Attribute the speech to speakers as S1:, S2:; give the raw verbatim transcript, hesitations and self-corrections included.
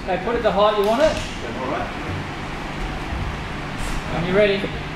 S1: Okay, put it the height you want it.
S2: Alright.
S1: When you're ready.